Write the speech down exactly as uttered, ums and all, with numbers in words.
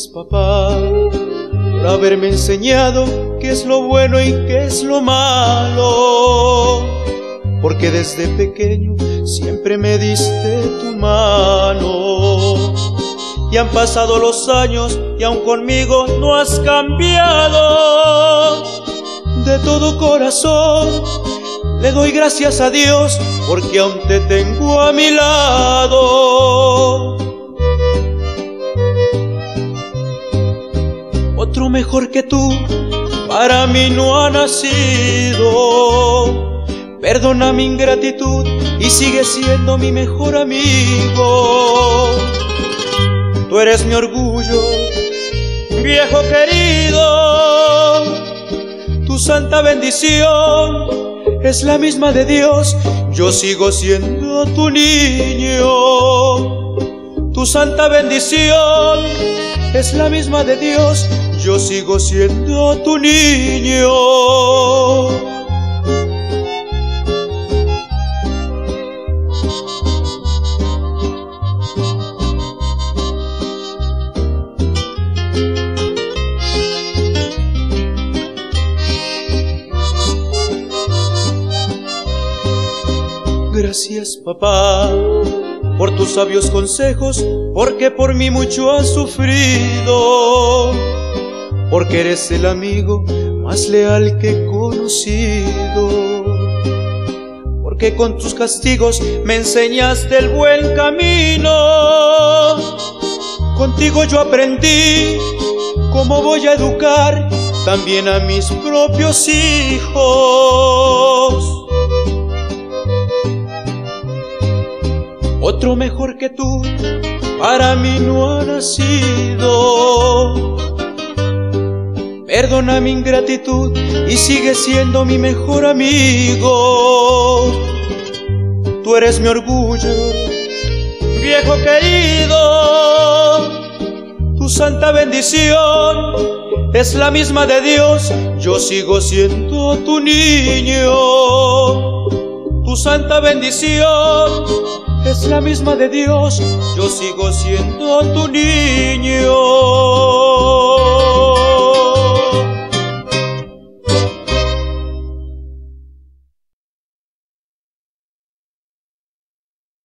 Gracias, papá, por haberme enseñado qué es lo bueno y qué es lo malo, porque desde pequeño siempre me diste tu mano. Y han pasado los años y aún conmigo no has cambiado. De todo corazón le doy gracias a Dios, porque aún te tengo a mi lado. Otro mejor que tú para mí no ha nacido. Perdona mi ingratitud y sigue siendo mi mejor amigo. Tú eres mi orgullo, viejo querido. Tu santa bendición es la misma de Dios. Yo sigo siendo tu niño. Tu santa bendición es la misma de Dios. Yo sigo siendo tu niño. Gracias, papá, por tus sabios consejos, porque por mí mucho has sufrido, porque eres el amigo más leal que he conocido, porque con tus castigos me enseñaste el buen camino. Contigo yo aprendí cómo voy a educar también a mis propios hijos. Otro mejor que tú para mí no ha nacido. Perdona mi ingratitud y sigue siendo mi mejor amigo. Tú eres mi orgullo, viejo querido. Tu santa bendición es la misma de Dios. Yo sigo siendo tu niño. Tu santa bendición es la misma de Dios. Yo sigo siendo tu niño.